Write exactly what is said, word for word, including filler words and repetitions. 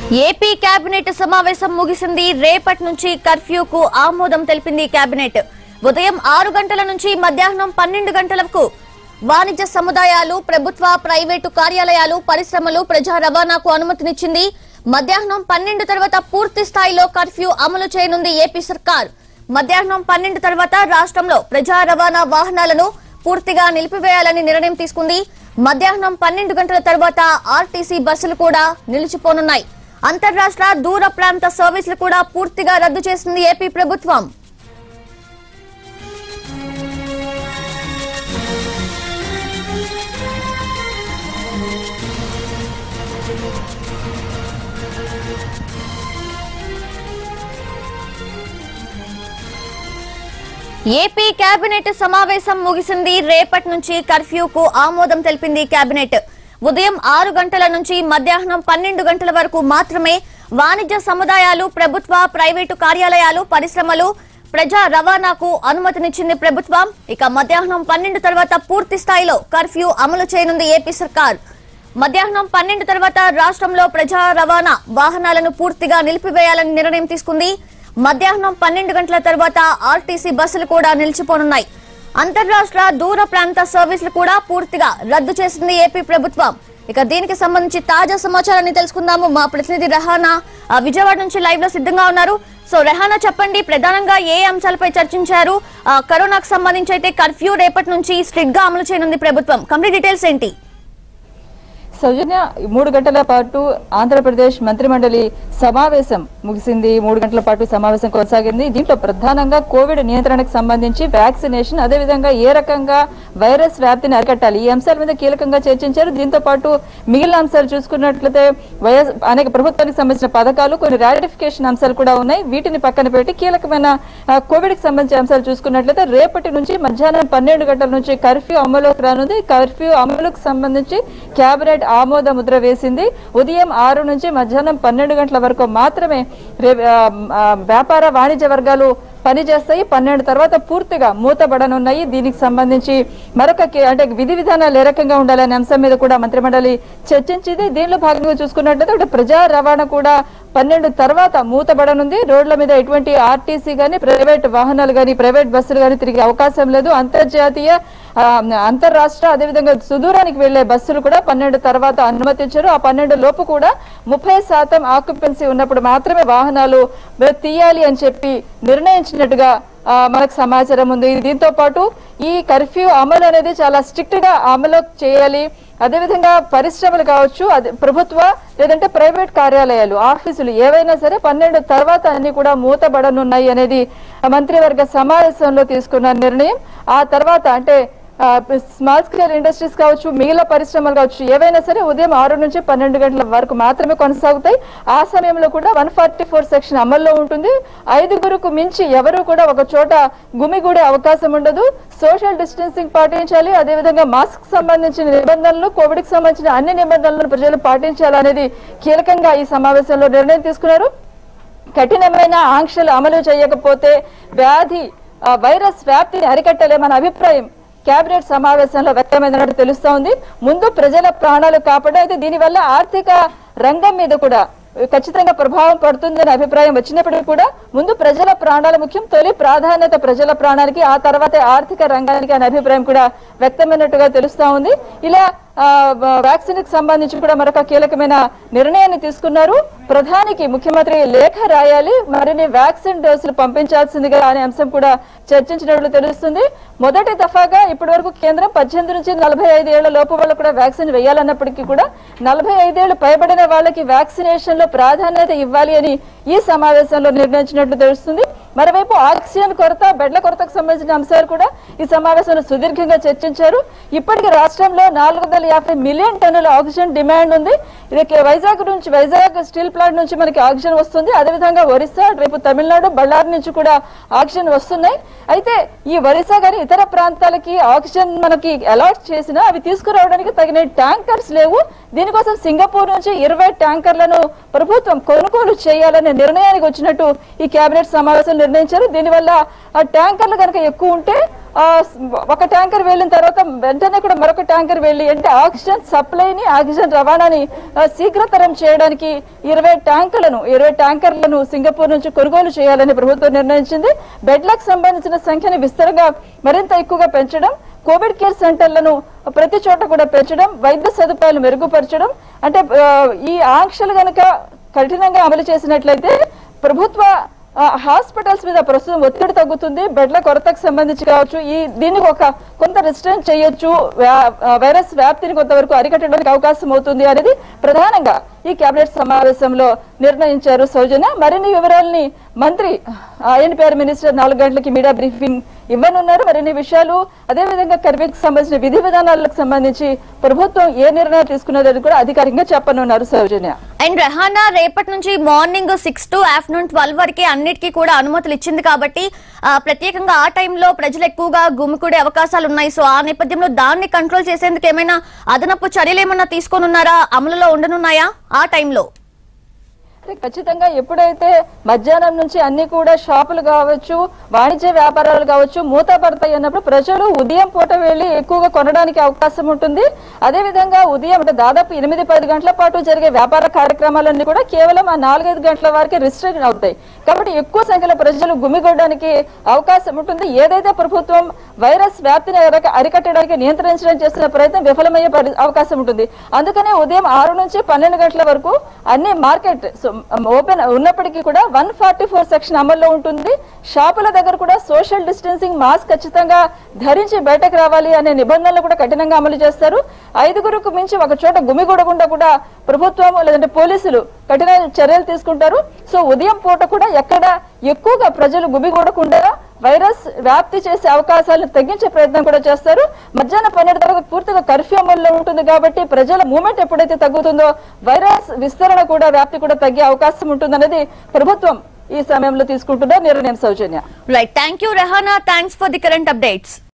AP cabinet సమావేశం ముగిసింది. రేపటి నుంచి కర్ఫ్యూకు ఆమోదం తెలిపింది కేబినెట్. ఉదయం ఆరు గంటల నుంచి మధ్యాహ్నం పన్నెండు గంటలకు వాణిజ్య సముదాయాలు, ప్రభుత్వ ప్రైవేటు కార్యాలయాలు, పరిశ్రమలు, ప్రజా రవాణాకు అనుమతినిచ్చింది. మధ్యాహ్నం పన్నెండు తర్వాత పూర్తి స్థాయిలో కర్ఫ్యూ అమలు చేయనుంది ఏపీ సర్కార్. మధ్యాహ్నం పన్నెండు తర్వాత రాష్ట్రంలో ప్రజా రవాణా వాహనాలను పూర్తిగా నిలిపివేయాలని నిర్ణయం తీసుకుంది. మధ్యాహ్నం పన్నెండు గంటల తర్వాత ఆర్టీసీ బస్సులు కూడా నిలిచిపోనున్నాయి. అంతర్రాష్ట్ర దూర ప్రాంత సర్వీసులు కూడా పూర్తిగా రద్దు చేసింది ఏపీ ప్రభుత్వం. ఏపీ కేబినెట్ సమావేశం ముగిసింది. రేపటి నుంచి కర్ఫ్యూకు ఆమోదం తెలిపింది కేబినెట్. ఉదయం ఆరు గంటల నుంచి మధ్యాహ్నం పన్నెండు గంటల వరకు మాత్రమే వాణిజ్య సముదాయాలు, ప్రభుత్వ ప్రైవేటు కార్యాలయాలు, పరిశ్రమలు, ప్రజా రవాణాకు అనుమతినిచ్చింది ప్రభుత్వం. ఇక మధ్యాహ్నం పన్నెండు తర్వాత పూర్తి స్థాయిలో కర్ఫ్యూ అమలు చేయనుంది ఏపీ సర్కార్. మధ్యాహ్నం పన్నెండు తర్వాత రాష్ట్రంలో ప్రజా రవాణా వాహనాలను పూర్తిగా నిలిపివేయాలని నిర్ణయం తీసుకుంది. మధ్యాహ్నం పన్నెండు గంటల తర్వాత ఆర్టీసీ బస్సులు కూడా నిలిచిపోనున్నాయి. అంతర్రాష్ట్ర దూర ప్రాంత సర్వీసులు కూడా పూర్తిగా రద్దు చేసింది ఏపీ ప్రభుత్వం. ఇక దీనికి సంబంధించి తాజా సమాచారాన్ని తెలుసుకుందాము. మా ప్రతినిధి రెహానా విజయవాడ నుంచి లైవ్ లో సిద్ధంగా ఉన్నారు. సో రెహానా, చెప్పండి, ప్రధానంగా ఏ అంశాలపై చర్చించారు? కరోనాకు సంబంధించి అయితే కర్ఫ్యూ రేపటి నుంచి స్ట్రిక్ట్ గా అమలు చేయనుంది ప్రభుత్వం. కంప్లీట్ డీటెయిల్స్ ఏంటి? సౌజన్య, మూడు గంటల పాటు ఆంధ్రప్రదేశ్ మంత్రిమండలి సమావేశం ముగిసింది. మూడు గంటల పాటు సమావేశం కొనసాగింది. దీంట్లో ప్రధానంగా కోవిడ్ నియంత్రణకు సంబంధించి వ్యాక్సినేషన్, అదేవిధంగా ఏ రకంగా వైరస్ వ్యాప్తిని అరికట్టాలి, ఈ అంశాల మీద కీలకంగా చర్చించారు. దీంతో పాటు మిగిలిన అంశాలు చూసుకున్నట్లయితే వైఎస్ అనేక ప్రభుత్వానికి సంబంధించిన పథకాలు, కొన్ని రాటిఫికేషన్ అంశాలు కూడా ఉన్నాయి. వీటిని పక్కన పెట్టి కీలకమైన కోవిడ్ కి సంబంధించిన అంశాలు చూసుకున్నట్లయితే రేపటి నుంచి మధ్యాహ్నం పన్నెండు గంటల నుంచి కర్ఫ్యూ అమలులోకి రానుంది. కర్ఫ్యూ అమలుకు సంబంధించి కేబినెట్ ఆమోద ముద్ర వేసింది. ఉదయం ఆరు నుంచి మధ్యాహ్నం పన్నెండు గంటల వరకు మాత్రమే వ్యాపార వాణిజ్య వర్గాలు పనిచేస్తాయి. పన్నెండు తర్వాత పూర్తిగా మూతబడనున్నాయి. దీనికి సంబంధించి మరొక అంటే విధి విధానాలు ఏ రకంగా ఉండాలనే అంశం మీద కూడా మంత్రిమండలి చర్చించింది. దీనిలో భాగంగా చూసుకున్నట్లయితే ఒకటి ప్రజా రవాణా కూడా పన్నెండు తర్వాత మూతబడనుంది. రోడ్ల మీద ఎటువంటి ఆర్టీసీ గానీ, ప్రైవేట్ వాహనాలు గానీ, ప్రైవేట్ బస్సులు గానీ తిరిగే అవకాశం లేదు. అంతర్జాతీయ, అంతర్రాష్ట్ర, అదేవిధంగా సుదూరానికి వెళ్లే బస్సులు కూడా పన్నెండు తర్వాత అనుమతించారు. ఆ పన్నెండు లోపు కూడా ముప్పై శాతం ఆక్యుపెన్సీ ఉన్నప్పుడు మాత్రమే వాహనాలు తీయాలి అని చెప్పి నిర్ణయించినట్టుగా మనకు సమాచారం ఉంది. దీంతో పాటు ఈ కర్ఫ్యూ అమలు అనేది చాలా స్ట్రిక్ట్ గా అమలు చేయాలి. అదేవిధంగా పరిశ్రమలు కావచ్చు, అదే ప్రభుత్వ లేదంటే ప్రైవేట్ కార్యాలయాలు, ఆఫీసులు ఏవైనా సరే పన్నెండు తర్వాత అన్ని కూడా మూతబడనున్నాయి అనేది మంత్రివర్గ సమావేశంలో తీసుకున్న నిర్ణయం. ఆ తర్వాత అంటే స్మాల్ స్కేల్ ఇండస్ట్రీస్ కావచ్చు, మిగిలిన పరిశ్రమలు కావచ్చు, ఏవైనా సరే ఉదయం ఆరు నుంచి పన్నెండు గంటల వరకు మాత్రమే కొనసాగుతాయి. ఆ సమయంలో కూడా వన్ ఫార్టీ ఫోర్ సెక్షన్ అమల్లో ఉంటుంది. ఐదుగురుకు మించి ఎవరు కూడా ఒక చోట గుమిగూడే అవకాశం ఉండదు. సోషల్ డిస్టెన్సింగ్ పాటించాలి. అదేవిధంగా మాస్క్ సంబంధించిన నిబంధనలు, కోవిడ్ కి సంబంధించిన అన్ని నిబంధనలను ప్రజలు పాటించాలనేది కీలకంగా ఈ సమావేశంలో నిర్ణయం తీసుకున్నారు. కఠినమైన ఆంక్షలు అమలు చేయకపోతే వ్యాధి వైరస్ వ్యాప్తిని అరికట్టలేమన్న అభిప్రాయం కేబినెట్ సమావేశంలో వ్యక్తమైనట్టు తెలుస్తోంది. ముందు ప్రజల ప్రాణాలు కాపాడే, అయితే దీనివల్ల ఆర్థిక రంగం మీద కూడా ఖచ్చితంగా ప్రభావం పడుతుందనే అభిప్రాయం వచ్చినప్పటికీ కూడా ముందు ప్రజల ప్రాణాలు ముఖ్యం, తొలి ప్రాధాన్యత ప్రజల ప్రాణానికి, ఆ తర్వాత ఆర్థిక రంగానికి అనే అభిప్రాయం కూడా వ్యక్తమైనట్టుగా తెలుస్తా ఉంది. ఇలా వ్యాక్సిన్ కి సంబంధించి కూడా మరొక కీలకమైన నిర్ణయాన్ని తీసుకున్నారు. ప్రధానికి ముఖ్యమంత్రి లేఖ రాయాలి, మరిన్ని వ్యాక్సిన్ డోసులు పంపించాల్సిందిగా అనే అంశం కూడా చర్చించినట్లు తెలుస్తుంది. మొదటి దఫాగా ఇప్పటి వరకు కేంద్రం పద్దెనిమిది నుంచి నలభై ఐదు ఏళ్ల లోపు వాళ్ళకు కూడా వ్యాక్సిన్ వేయాలన్నప్పటికీ కూడా నలభై ఐదేళ్లు పైబడిన వాళ్ళకి వ్యాక్సినేషన్ లో ప్రాధాన్యత ఇవ్వాలి అని ఈ సమావేశంలో నిర్ణయించినట్లు తెలుస్తుంది. మరోవైపు ఆక్సిజన్ కొరత, బెడ్ల కొరతకు సంబంధించిన అంశాలు కూడా ఈ సమావేశంలో సుదీర్ఘంగా చర్చించారు. ఇప్పటికీ రాష్ట్రంలో నాలుగు వందల యాభై మిలియన్ టన్నుల ఆక్సిజన్ డిమాండ్ ఉంది. ఇది వైజాగ్ నుంచి, వైజాగ్ స్టీల్ ప్లాంట్ నుంచి మనకి ఆక్సిజన్ వస్తుంది. అదేవిధంగా ఒరిస్సా, రేపు తమిళనాడు, బళ్ళారి నుంచి కూడా ఆక్సిజన్ వస్తున్నాయి. అయితే ఈ ఒరిస్సా గాని ఇతర ప్రాంతాలకి ఆక్సిజన్ మనకి అలాట్ చేసినా అవి తీసుకురావడానికి తగిన ట్యాంకర్స్ లేవు. దీనికోసం సింగపూర్ నుంచి ఇరవై ట్యాంకర్లను ప్రభుత్వం కొనుగోలు చేయాలనే నిర్ణయానికి వచ్చినట్టు ఈ కేబినెట్ సమావేశంలో నిర్ణయించారు. దీనివల్ల ఆ ట్యాంకర్లు కనుక ఎక్కువ ఉంటే ఒక ట్యాంకర్ వెళ్ళిన తర్వాత వెంటనే కూడా మరొక ట్యాంకర్ వెళ్ళి అంటే ఆక్సిజన్ సప్లైని ఆక్సిజన్ రవాణాని శీఘ్రతరం చేయడానికి ఇరవై ట్యాంకర్లను ఇరవై ట్యాంకర్లను సింగపూర్ నుంచి కొనుగోలు చేయాలని ప్రభుత్వం నిర్ణయించింది. బెడ్లకు సంబంధించిన సంఖ్యని విస్తరంగా మరింత ఎక్కువగా పెంచడం, కోవిడ్ కేర్ సెంటర్లను ప్రతి చోట కూడా పెంచడం, వైద్య సదుపాయాలు మెరుగుపరచడం, అంటే ఈ ఆంక్షలు గనక కఠినంగా అమలు చేసినట్లయితే ప్రభుత్వ హాస్పిటల్స్ మీద ప్రస్తుతం ఒత్తిడి తగ్గుతుంది. బెడ్ల కొరతకు సంబంధించి కావచ్చు, ఈ దీన్ని ఒక కొంత రిస్ట్రెంట్ చేయొచ్చు, వైరస్ వ్యాప్తిని కొంతవరకు అరికట్టడానికి అవకాశం అవుతుంది అనేది ప్రధానంగా ఈ కేబినెట్ సమావేశంలో నిర్ణయించారు. సౌజన్య, మరిన్ని వివరాలని మంత్రి ఐఎన్పిఆర్ మినిస్టర్ నాలుగు గంటలకి మీడియా బ్రీఫింగ్ ఇవ్వనున్నారు. మరిన్ని విషయాలు అదేవిధంగా కర్ఫ్యూకి సంబంధించిన విధి విధానాలకు సంబంధించి ప్రభుత్వం ఏ నిర్ణయం తీసుకున్నదని కూడా అధికారికంగా చెప్పనున్నారు. సౌజన్య అండ్ రెహానా, రేపటి నుంచి morning six to afternoon twelve వరకే అన్నిటికీ కూడా అనుమతులు ఇచ్చింది కాబట్టి ప్రత్యేకంగా ఆ టైంలో ప్రజలు ఎక్కువగా గుమికూడే అవకాశాలు ఉన్నాయి. సో ఆ నేపథ్యంలో దాన్ని కంట్రోల్ చేసేందుకు ఏమైనా అదనపు చర్యలు ఏమన్నా తీసుకోనున్నారా, అమలులో ఉండనున్నాయా ఆ టైంలో? ఖచ్చితంగా ఎప్పుడైతే మధ్యాహ్నం నుంచి అన్ని కూడా షాపులు కావచ్చు, వాణిజ్య వ్యాపారాలు కావచ్చు మూతపడతాయి అన్నప్పుడు ప్రజలు ఉదయం పూట వెళ్లి ఎక్కువగా కొనడానికి అవకాశం ఉంటుంది. అదేవిధంగా ఉదయం అంటే దాదాపు ఎనిమిది పది గంటల పాటు జరిగే వ్యాపార కార్యక్రమాలన్నీ కూడా కేవలం ఆ నాలుగైదు గంటల వరకే రిస్ట్రిక్ట్ అవుతాయి. కాబట్టి ఎక్కువ సంఖ్యలో ప్రజలు గుమిగొట్టడానికి అవకాశం ఉంటుంది. ఏదైతే ప్రభుత్వం వైరస్ వ్యాప్తిని అరికట్టడానికి నియంత్రించడానికి చేస్తున్న ప్రయత్నం విఫలమయ్యే అవకాశం ఉంటుంది. అందుకనే ఉదయం ఆరు నుంచి పన్నెండు గంటల వరకు అన్ని మార్కెట్ ఓపెన్ ఉన్నప్పటికీ కూడా వన్ ఫార్టీ ఫోర్ సెక్షన్ అమల్లో ఉంటుంది. షాపుల దగ్గర కూడా సోషల్ డిస్టెన్సింగ్ మాస్క్ ఖచ్చితంగా ధరించి బయటకు రావాలి అనే నిబంధనలు కూడా కఠినంగా అమలు చేస్తారు. ఐదుగురుకు మించి ఒక చోట గుమిగూడకుండా కూడా ప్రభుత్వం లేదంటే పోలీసులు కఠిన చర్యలు తీసుకుంటారు. సో ఉదయం పూట కూడా ఎక్కడ ఎక్కువగా ప్రజలు గుమిగూడకుండా వైరస్ వ్యాప్తి చేసే అవకాశాలను తగ్గించే ప్రయత్నం కూడా చేస్తారు. మధ్యాహ్నం పన్నెండు తర్వాత పూర్తిగా కర్ఫ్యూ అమల్లో ఉంటుంది కాబట్టి ప్రజల మూవ్మెంట్ ఎప్పుడైతే తగ్గుతుందో వైరస్ విస్తరణ కూడా వ్యాప్తి కూడా తగ్గే అవకాశం ఉంటుందనేది ప్రభుత్వం ఈ సమయంలో తీసుకుంటున్న నిర్ణయం. Soujanya, right, thank you Rehana, thanks for the current updates.